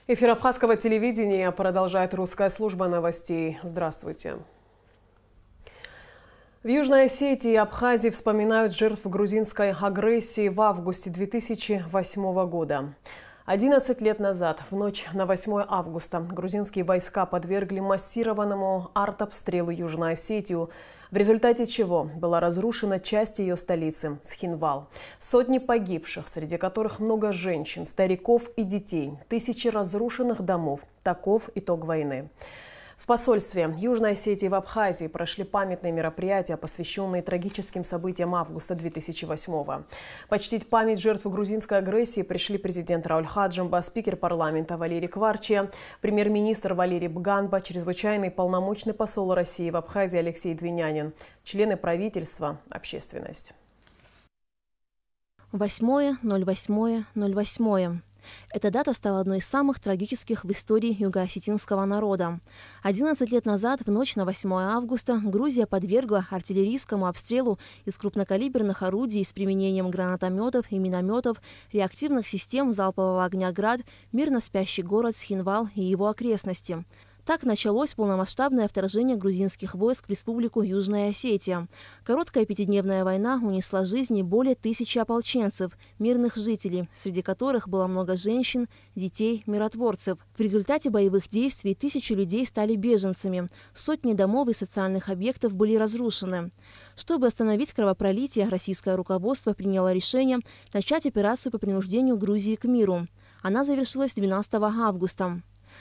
Эфир абхазского телевидения продолжает русская служба новостей. Здравствуйте. В Южной Осетии и Абхазии вспоминают жертв грузинской агрессии в августе 2008 года. 11 лет назад, в ночь на 8 августа, грузинские войска подвергли массированному артобстрелу Южную Осетию, в результате чего была разрушена часть ее столицы – Схинвал. Сотни погибших, среди которых много женщин, стариков и детей, тысячи разрушенных домов. Таков итог войны. В посольстве Южной Осетии в Абхазии прошли памятные мероприятия, посвященные трагическим событиям августа 2008-го. Почтить память жертв грузинской агрессии пришли президент Рауль Хаджимба, спикер парламента Валерий Кварчия, премьер-министр Валерий Бганба, чрезвычайный полномочный посол России в Абхазии Алексей Двинянин, члены правительства, общественность. 8.08.08. Эта дата стала одной из самых трагических в истории юго-осетинского народа. 11 лет назад, в ночь на 8 августа, Грузия подвергла артиллерийскому обстрелу из крупнокалиберных орудий с применением гранатометов и минометов, реактивных систем залпового огня «Град» мирно спящий город Схинвал и его окрестности. Так началось полномасштабное вторжение грузинских войск в Республику Южная Осетия. Короткая пятидневная война унесла жизни более 1000 ополченцев, мирных жителей, среди которых было много женщин, детей, миротворцев. В результате боевых действий тысячи людей стали беженцами. Сотни домов и социальных объектов были разрушены. Чтобы остановить кровопролитие, российское руководство приняло решение начать операцию по принуждению Грузии к миру. Она завершилась 12 августа.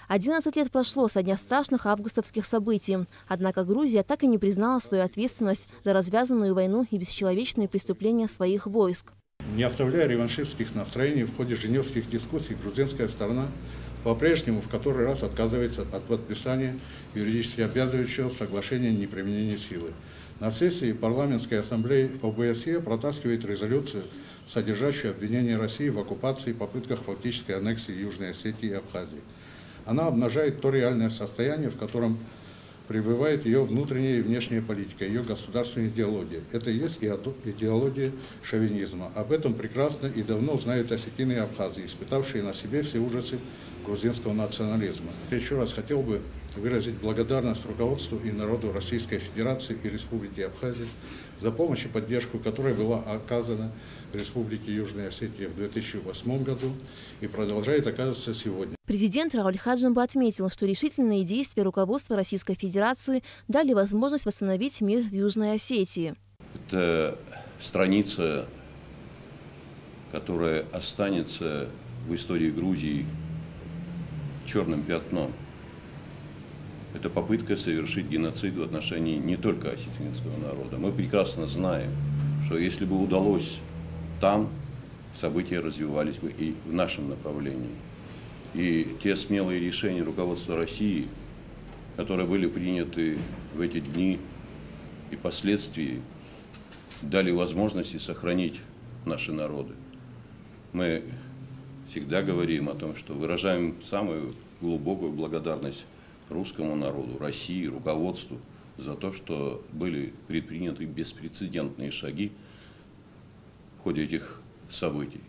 11 лет прошло со дня страшных августовских событий, однако Грузия так и не признала свою ответственность за развязанную войну и бесчеловечные преступления своих войск. Не оставляя реваншистских настроений, в ходе женевских дискуссий грузинская сторона по-прежнему в который раз отказывается от подписания юридически обязывающего соглашения о неприменении силы. На сессии парламентской ассамблеи ОБСЕ протаскивает резолюцию, содержащую обвинение России в оккупации и попытках фактической аннексии Южной Осетии и Абхазии. Она обнажает то реальное состояние, в котором пребывает ее внутренняя и внешняя политика, ее государственная идеология. Это и есть идеология шовинизма. Об этом прекрасно и давно знают осетины и абхазы, испытавшие на себе все ужасы грузинского национализма. Еще раз хотел бы выразить благодарность руководству и народу Российской Федерации и Республики Абхазия за помощь и поддержку, которая была оказана Республике Южная Осетия в 2008 году и продолжает оказываться сегодня. Президент Рауль Хаджимба отметил, что решительные действия руководства Российской Федерации дали возможность восстановить мир в Южной Осетии. Это страница, которая останется в истории Грузии черным пятном. Это попытка совершить геноцид в отношении не только осетинского народа. Мы прекрасно знаем, что если бы удалось там, события развивались бы и в нашем направлении. И те смелые решения руководства России, которые были приняты в эти дни и последствия, дали возможности сохранить наши народы. Мы всегда говорим о том, что выражаем самую глубокую благодарность русскому народу, России, руководству за то, что были предприняты беспрецедентные шаги в ходе этих событий.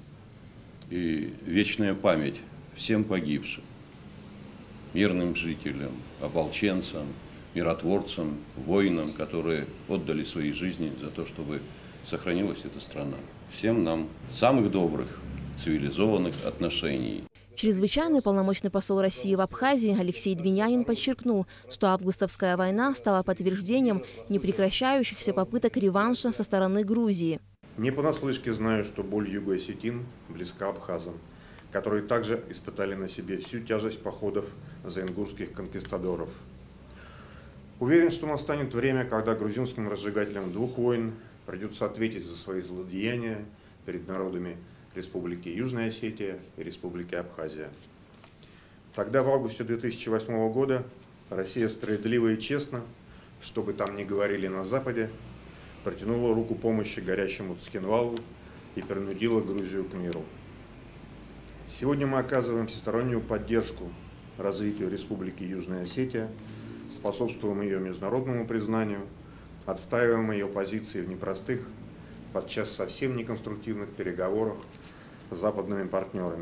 И вечная память всем погибшим, мирным жителям, ополченцам, миротворцам, воинам, которые отдали свои жизни за то, чтобы сохранилась эта страна. Всем нам самых добрых, цивилизованных отношений. Чрезвычайный полномочный посол России в Абхазии Алексей Двинянин подчеркнул, что августовская война стала подтверждением непрекращающихся попыток реванша со стороны Грузии. Не понаслышке знаю, что боль юго-осетин близка абхазам, которые также испытали на себе всю тяжесть походов заингурских конкистадоров. Уверен, что настанет время, когда грузинским разжигателям двух войн придется ответить за свои злодеяния перед народами Республики Южная Осетия и Республики Абхазия. Тогда, в августе 2008 года, Россия справедливо и честно, что бы там ни говорили на Западе, протянула руку помощи горящему Схинвалу и принудила Грузию к миру. Сегодня мы оказываем всестороннюю поддержку развитию Республики Южная Осетия, способствуем ее международному признанию, отстаиваем ее позиции в непростых, подчас совсем неконструктивных переговорах с западными партнерами.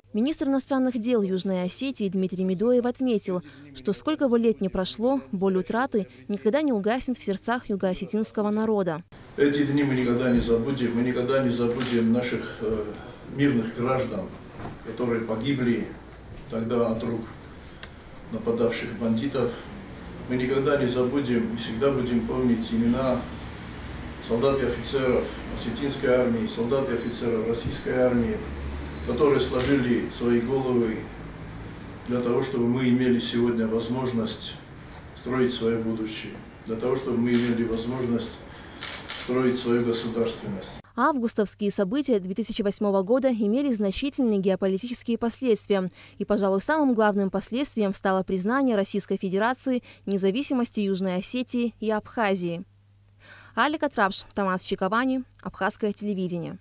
Министр иностранных дел Южной Осетии Дмитрий Медоев отметил, что сколько бы лет ни прошло, боль утраты никогда не угаснет в сердцах юго-осетинского народа. Эти дни мы никогда не забудем наших мирных граждан, которые погибли тогда от рук нападавших бандитов. Мы никогда не забудем и всегда будем помнить имена солдат и офицеров осетинской армии, солдат и офицеров российской армии, которые сложили свои головы для того, чтобы мы имели сегодня возможность строить свое будущее, для того, чтобы мы имели возможность строить свою государственность. Августовские события 2008 года имели значительные геополитические последствия. И, пожалуй, самым главным последствием стало признание Российской Федерации независимости Южной Осетии и Абхазии. Алика Трапш, Тамас Чиковани, Абхазское телевидение.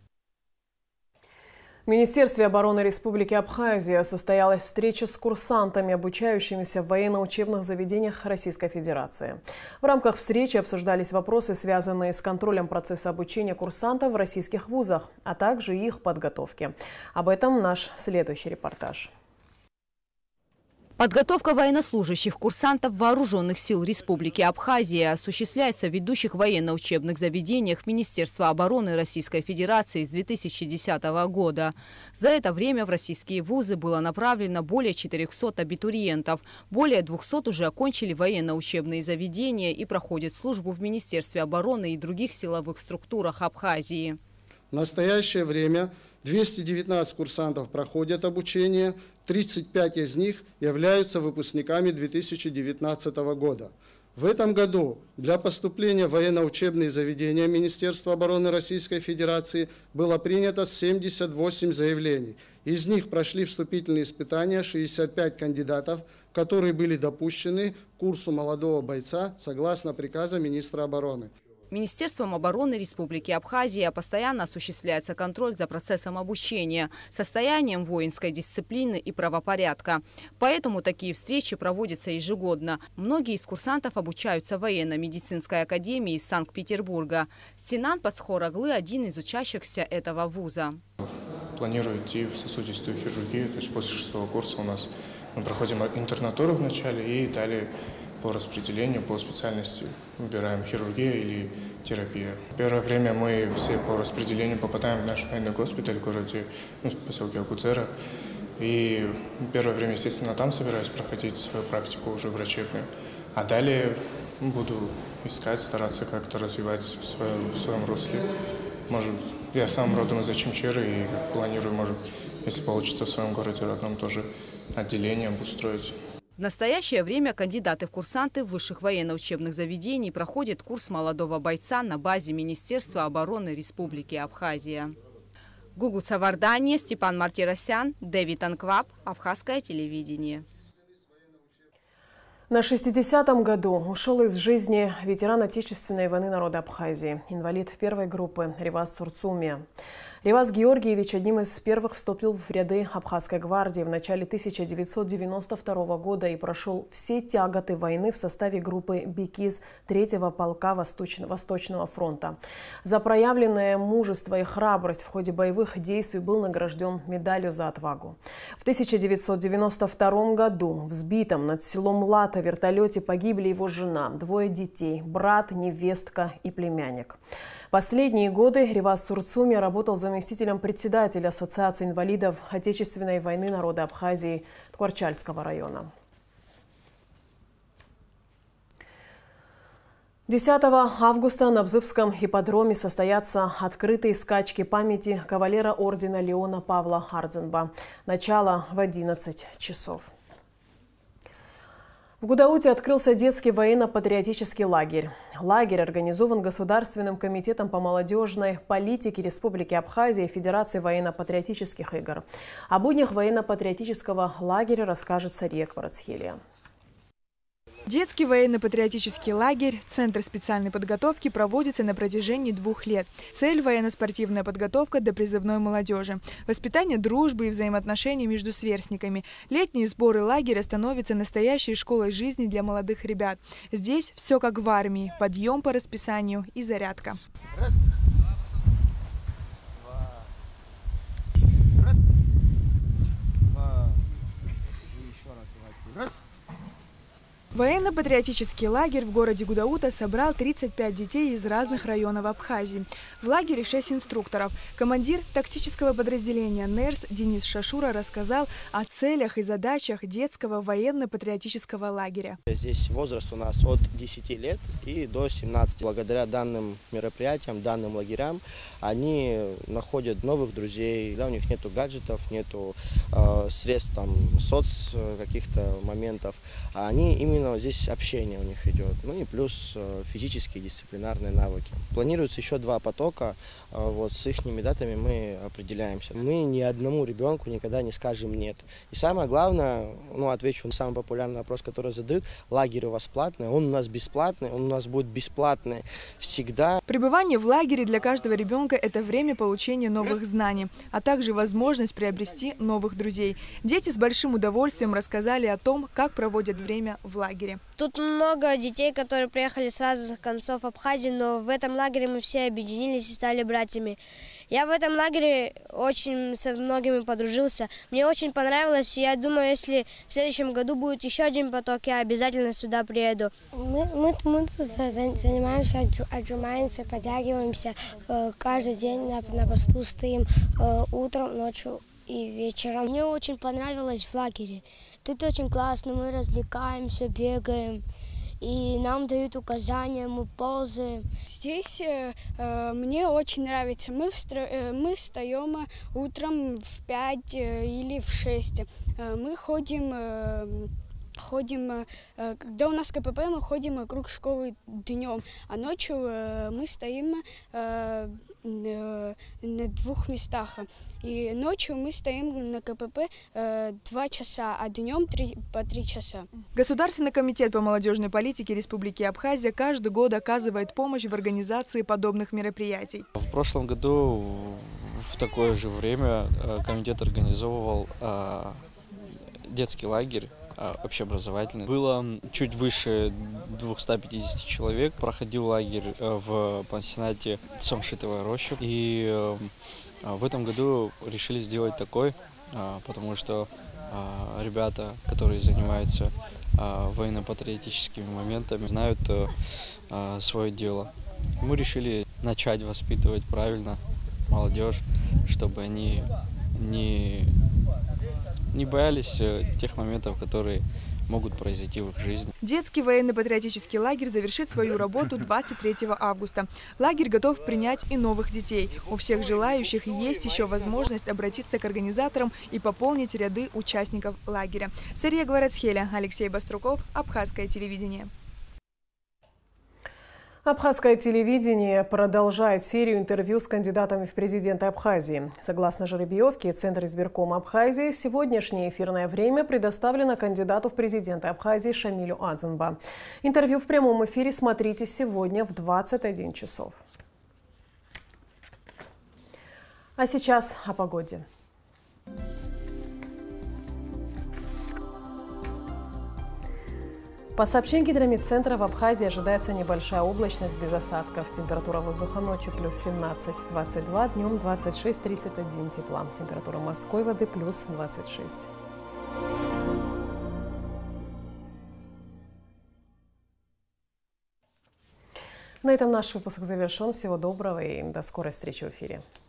В Министерстве обороны Республики Абхазия состоялась встреча с курсантами, обучающимися в военно-учебных заведениях Российской Федерации. В рамках встречи обсуждались вопросы, связанные с контролем процесса обучения курсантов в российских вузах, а также их подготовки. Об этом наш следующий репортаж. Подготовка военнослужащих курсантов Вооруженных сил Республики Абхазия осуществляется в ведущих военно-учебных заведениях Министерства обороны Российской Федерации с 2010 года. За это время в российские вузы было направлено более 400 абитуриентов. Более 200 уже окончили военно-учебные заведения и проходят службу в Министерстве обороны и других силовых структурах Абхазии. В настоящее время 219 курсантов проходят обучение, 35 из них являются выпускниками 2019 года. В этом году для поступления в военно-учебные заведения Министерства обороны Российской Федерации было принято 78 заявлений. Из них прошли вступительные испытания 65 кандидатов, которые были допущены к курсу молодого бойца согласно приказа министра обороны. Министерством обороны Республики Абхазия постоянно осуществляется контроль за процессом обучения, состоянием воинской дисциплины и правопорядка. Поэтому такие встречи проводятся ежегодно. Многие из курсантов обучаются в военно-медицинской академии из Санкт-Петербурга. Синан Пацхор-Аглы – один из учащихся этого вуза. Планирую идти в сосудистую хирургию, то есть после 6-го курса у нас мы проходим интернатуру вначале и далее по распределению, по специальности выбираем хирургия или терапия. Первое время мы все по распределению попадаем в наш военный госпиталь в городе, в поселке Акуцера. И первое время, естественно, там собираюсь проходить свою практику уже врачебную. А далее буду искать, стараться как-то развивать в своем русле. Может, я сам родом из Ачимчира и планирую, может, если получится в своем городе родном, тоже отделение обустроить. В настоящее время кандидаты в курсанты высших военно-учебных заведений проходят курс молодого бойца на базе Министерства обороны Республики Абхазия. Гугу Цавардания, Степан Мартиросян, Дэвид Анкваб, Абхазское телевидение. На 60-м году ушел из жизни ветеран Отечественной войны народа Абхазии, инвалид первой группы Реваз Сурцумия. Реваз Георгиевич одним из первых вступил в ряды Абхазской гвардии в начале 1992 года и прошел все тяготы войны в составе группы Бекиз 3-го полка Восточного фронта. За проявленное мужество и храбрость в ходе боевых действий был награжден медалью за отвагу. В 1992 году в сбитом над селом Лата вертолете погибли его жена, 2 детей, брат, невестка и племянник. Последние годы Реваз Сурцумия работал заместителем председателя Ассоциации инвалидов Отечественной войны народа Абхазии Ткварчальского района. 10 августа на Бзыбском ипподроме состоятся открытые скачки памяти кавалера ордена Леона Павла Ардзенба. Начало в 11 часов. В Гудауте открылся детский военно-патриотический лагерь. Лагерь организован Государственным комитетом по молодежной политике Республики Абхазия и Федерации военно-патриотических игр. О буднях военно-патриотического лагеря расскажет Сария Кварацхелия. Детский военно-патриотический лагерь «Центр специальной подготовки» проводится на протяжении 2 лет. Цель – военно-спортивная подготовка для призывной молодежи, воспитание дружбы и взаимоотношений между сверстниками. Летние сборы лагеря становятся настоящей школой жизни для молодых ребят. Здесь все как в армии – подъем по расписанию и зарядка. Военно-патриотический лагерь в городе Гудаута собрал 35 детей из разных районов Абхазии. В лагере 6 инструкторов. Командир тактического подразделения НЕРС Денис Шашура рассказал о целях и задачах детского военно-патриотического лагеря. Здесь возраст у нас от 10 лет и до 17. Благодаря данным мероприятиям, данным лагерям, они находят новых друзей. Да, у них нету гаджетов, нету средств, соц каких-то моментов. А они именно здесь общение у них идет. Ну и плюс физические, дисциплинарные навыки. Планируется еще 2 потока. Вот с их датами мы определяемся. Мы ни одному ребенку никогда не скажем нет. И самое главное, отвечу на самый популярный вопрос, который задают: лагерь у вас платный, он у нас бесплатный, он у нас будет бесплатный всегда. Пребывание в лагере для каждого ребенка – это время получения новых знаний, а также возможность приобрести новых друзей. Дети с большим удовольствием рассказали о том, как проводят время в лагере. Тут много детей, которые приехали с разных концов Абхазии, но в этом лагере мы все объединились и стали братьями. Я в этом лагере очень со многими подружился. Мне очень понравилось. Я думаю, если в следующем году будет еще один поток, я обязательно сюда приеду. Мы тут занимаемся, отжимаемся, подтягиваемся. Каждый день на посту стоим утром, ночью и вечером. Мне очень понравилось в лагере. Тут очень классно, мы развлекаемся, бегаем. И нам дают указания, мы ползаем. Здесь мне очень нравится. Мы встаем утром в 5 или в 6. Мы ходим, когда у нас КПП, мы ходим вокруг школы днем, а ночью мы стоим на 2 местах. И ночью мы стоим на КПП 2 часа, а днем по 3 часа. Государственный комитет по молодежной политике Республики Абхазия каждый год оказывает помощь в организации подобных мероприятий. В прошлом году в такое же время комитет организовывал детский лагерь общеобразовательный. Было чуть выше 250 человек. Проходил лагерь в пансионате Самшитовая роща. И в этом году решили сделать такой, потому что ребята, которые занимаются военно-патриотическими моментами, знают свое дело. Мы решили начать воспитывать правильно молодежь, чтобы они не боялись тех моментов, которые могут произойти в их жизни. Детский военно-патриотический лагерь завершит свою работу 23 августа. Лагерь готов принять и новых детей. У всех желающих есть еще возможность обратиться к организаторам и пополнить ряды участников лагеря. Сария Гварацхеля, Алексей Баструков, Абхазское телевидение. Абхазское телевидение продолжает серию интервью с кандидатами в президенты Абхазии. Согласно жеребьевке Центра избиркома Абхазии, сегодняшнее эфирное время предоставлено кандидату в президенты Абхазии Шамилю Адзенба. Интервью в прямом эфире смотрите сегодня в 21 часов. А сейчас о погоде. По сообщению Гидрометцентра, в Абхазии ожидается небольшая облачность без осадков. Температура воздуха ночью плюс 17-22, днем 26-31 тепла. Температура морской воды плюс 26. На этом наш выпуск завершен. Всего доброго и до скорой встречи в эфире.